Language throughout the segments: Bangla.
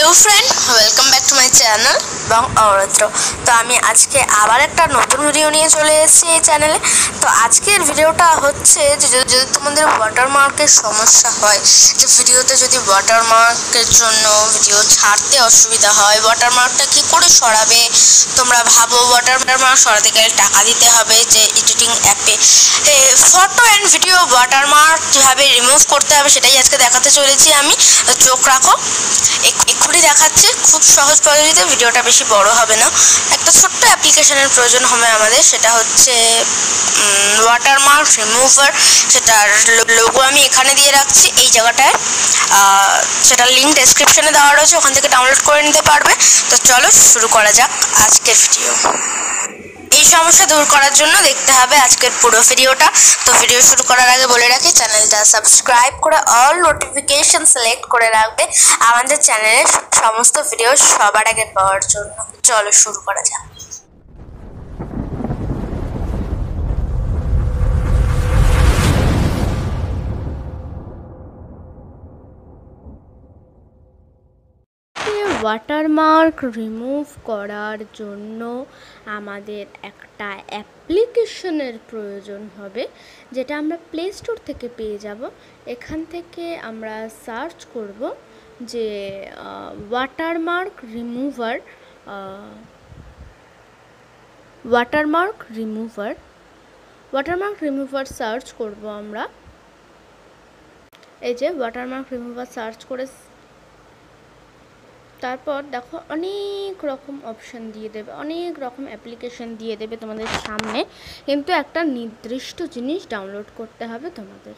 Hello friend, welcome back to my channel এবং অরত্র। তো আমি আজকে আবার একটা নতুন ভিডিও নিয়ে চলে এসেছি এই চ্যানেলে। তো আজকের ভিডিওটা হচ্ছে যে যদি তোমাদের ওয়াটারমার্কের সমস্যা হয়, যে ভিডিওতে যদি ওয়াটারমার্কের জন্য ভিডিও ছাড়তে অসুবিধা হয়, ওয়াটারমার্কটা কী করে সরাবে। তোমরা ভাবো ওয়াটারমার্ক সরাতে গেলে টাকা দিতে হবে, যে এডিটিং অ্যাপে ফটো অ্যান্ড ভিডিও ওয়াটারমার্ক কীভাবে রিমুভ করতে হবে সেটাই আজকে দেখাতে চলেছি আমি। চোখ রাখো, এক্ষুনি দেখাচ্ছে খুব সহজ পদ্ধতিতে। ভিডিওটা বেশি বড় হবে না। একটা ছোট্ট অ্যাপ্লিকেশনের প্রয়োজন হবে আমাদের, সেটা হচ্ছে ওয়াটারমার্ক রিমুভার। সেটার লোগো আমি এখানে দিয়ে রাখছি এই জায়গাটায়, সেটার লিঙ্ক ডেসক্রিপশনে দেওয়া রয়েছে, ওখান থেকে ডাউনলোড করে নিতে পারবে। তো চলো শুরু করা যাক আজকের ভিডিও। এই সমস্যা দূর করার জন্য দেখতে হবে আজকের পুরো ভিডিওটা। তো ভিডিও শুরু করার আগে বলে রাখি, চ্যানেলটা সাবস্ক্রাইব করে অল নোটিফিকেশন সিলেক্ট করে রাখবে আমাদের চ্যানেলের সমস্ত ভিডিও সবার আগে পাওয়ার জন্য। চলো শুরু করা যাক। ওয়াটারমার্ক রিমুভ করার জন্য আমাদের একটা অ্যাপ্লিকেশনের প্রয়োজন হবে, যেটা আমরা প্লে স্টোর থেকে পেয়ে যাব। এখান থেকে আমরা সার্চ করব যে ওয়াটারমার্ক রিমুভার সার্চ করব আমরা। এই যে ওয়াটারমার্ক রিমুভার সার্চ করে তারপর দেখো অনেক রকম অপশান দিয়ে দেবে, অনেক রকম অ্যাপ্লিকেশন দিয়ে দেবে তোমাদের সামনে, কিন্তু একটা নির্দিষ্ট জিনিস ডাউনলোড করতে হবে তোমাদের।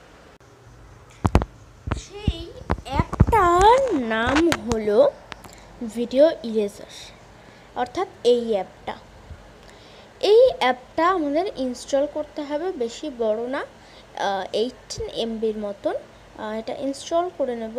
সেই অ্যাপটার নাম হলো ভিডিও ইরেজার, অর্থাৎ এই অ্যাপটা আমাদের ইনস্টল করতে হবে। বেশি বড় না, 18 MBর মতন। এটা ইনস্টল করে নেব।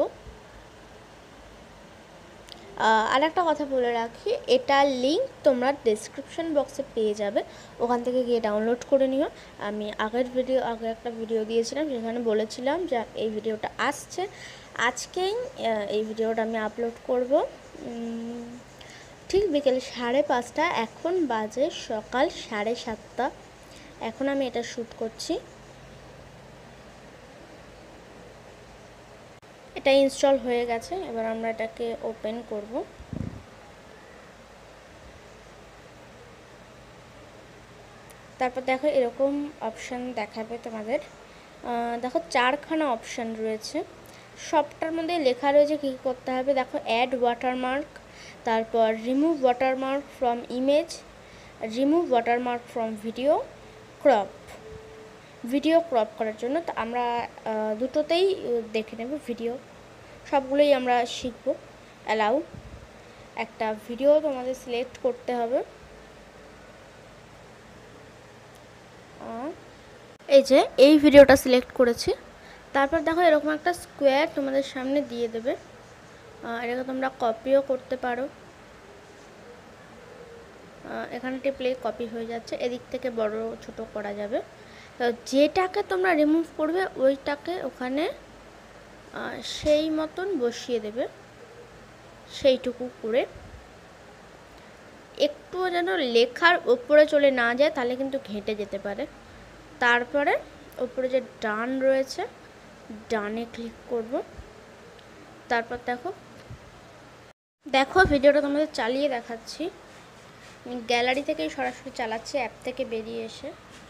আর একটা কথা বলে রাখি, এটার লিঙ্ক তোমরা ডেসক্রিপশন বক্সে পেয়ে যাবে, ওখান থেকে গিয়ে ডাউনলোড করে নিও। আমি আগে একটা ভিডিও দিয়েছিলাম, সেখানে বলেছিলাম যে এই ভিডিওটা আসছে আজকেই। এই ভিডিওটা আমি আপলোড করব ঠিক বিকেল 5:30। এখন বাজে সকাল 7:30। এখন আমি এটা শ্যুট করছি। এটা ইনস্টল হয়ে গেছে, এবার আমরা এটাকে ওপেন করব। তারপর দেখো এরকম অপশান দেখাবে তোমাদের। দেখো 4খানা অপশান রয়েছে, সবটার মধ্যে লেখা রয়েছে কী করতে হবে। দেখো অ্যাড ওয়াটারমার্ক, তারপর remove watermark from image, remove watermark from video crop করার জন্য। তো আমরা দুটোতেই দেখে নেব, ভিডিও সবগুলোই আমরা শিখব। অ্যালাউ, একটা ভিডিও তোমাদের সিলেক্ট করতে হবে। এই যে এই ভিডিওটা সিলেক্ট করেছি। তারপর দেখো এরকম একটা স্কোয়ার তোমাদের সামনে দিয়ে দেবে, এটাকে তোমরা কপিও করতে পারো। এখানে টিপলে কপি হয়ে যাচ্ছে, এদিক থেকে বড় ছোট করা যাবে। তো যেটাকে তোমরা রিমুভ করবে ওইটাকে ওখানে সেই মতন বসিয়ে দেবে, সেইটুকু করে। একটুও যেন লেখার ওপরে চলে না যায়, তাহলে কিন্তু ঘেঁটে যেতে পারে। তারপরে ওপরে যে ডান রয়েছে, ডানে ক্লিক করব। তারপর দেখো ভিডিওটা তোমাদের চালিয়ে দেখাচ্ছি। গ্যালারি থেকেই সরাসরি চালাচ্ছি, অ্যাপ থেকে বেরিয়ে এসে।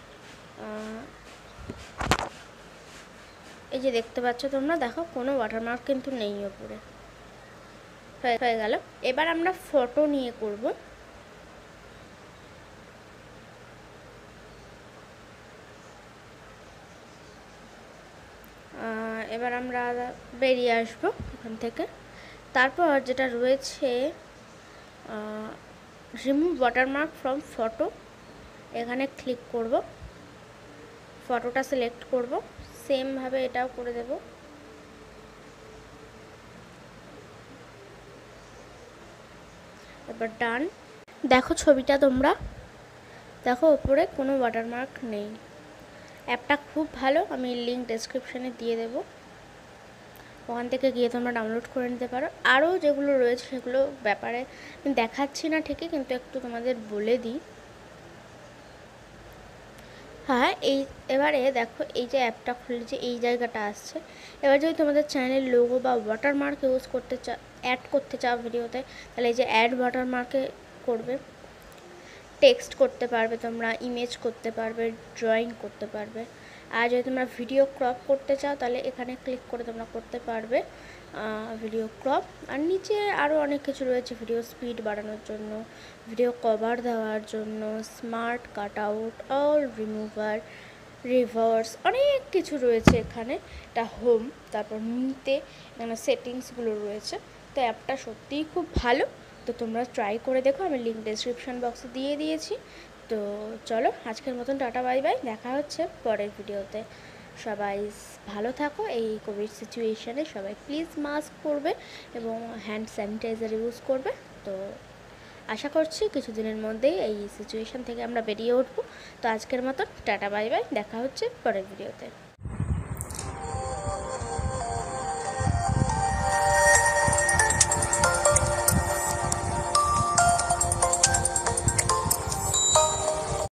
এই যে দেখতে পাচ্ছ তোমরা, দেখো কোনো ওয়াটারমার্ক কিন্তু নেই ওপরে, হয়ে গেল। এবার আমরা ফটো নিয়ে করব। এবার আমরা বেরিয়ে আসবো এখান থেকে। তারপর যেটা রয়েছে রিমুভ ওয়াটারমার্ক ফ্রম ফটো, এখানে ক্লিক করব, ফটোটা সিলেক্ট করব। সেমভাবে এটাও করে দেব। এবার ডান। দেখো ছবিটা তোমরা দেখো, ওপরে কোনো ওয়াটারমার্ক নেই। অ্যাপটা খুব ভালো, আমি লিঙ্ক ডেসক্রিপশানে দিয়ে দেব, ওখান থেকে গিয়ে তোমরা ডাউনলোড করে নিতে পারো। আরও যেগুলো রয়েছে সেগুলো ব্যাপারে আমি দেখাচ্ছি না ঠিকই, কিন্তু একটু তোমাদের বলে দিই। হ্যাঁ, এবারে দেখো এই যে অ্যাপটা খুলেছে, এই জায়গাটা আসছে। এবার যদি তোমাদের চ্যানেলের লোগো বা ওয়াটারমার্ক ইউজ করতে অ্যাড করতে চাও ভিডিওতে, তাহলে এই যে অ্যাড ওয়াটারমার্কে করবে। টেক্সট করতে পারবে তোমরা, ইমেজ করতে পারবে, ড্রয়িং করতে পারবে। আর যদি তোমরা ভিডিও ক্রপ করতে চাও তাহলে এখানে ক্লিক করে তোমরা করতে পারবে ভিডিও ক্রপ। আর নিচে আরও অনেক কিছু রয়েছে, ভিডিও স্পিড বাড়ানোর জন্য, ভিডিও কভার দেওয়ার জন্য, smart cut out, all remover, reverse, অনেক কিছু রয়েছে এখানে। এটা হোম, তারপর নিতে এখানে সেটিংসগুলো রয়েছে। তো অ্যাপটা সত্যিই খুব ভালো। তো তোমরা ট্রাই করে দেখো, আমি লিঙ্ক ডেসক্রিপশন বক্সে দিয়ে দিয়েছি। তো চলো আজকের মতন টাটা বাই বাই, দেখা হচ্ছে পরের ভিডিওতে। সবাই ভালো থাকো। এই কোভিড সিচুয়েশানে সবাই প্লিজ মাস্ক পরবে এবং হ্যান্ড স্যানিটাইজার ইউজ করবে। তো আশা করছি কিছুদিনের মধ্যেই এই সিচুয়েশান থেকে আমরা বেরিয়ে উঠবো। তো আজকের মতন টাটা বাই বাই, দেখা হচ্ছে পরের ভিডিওতে।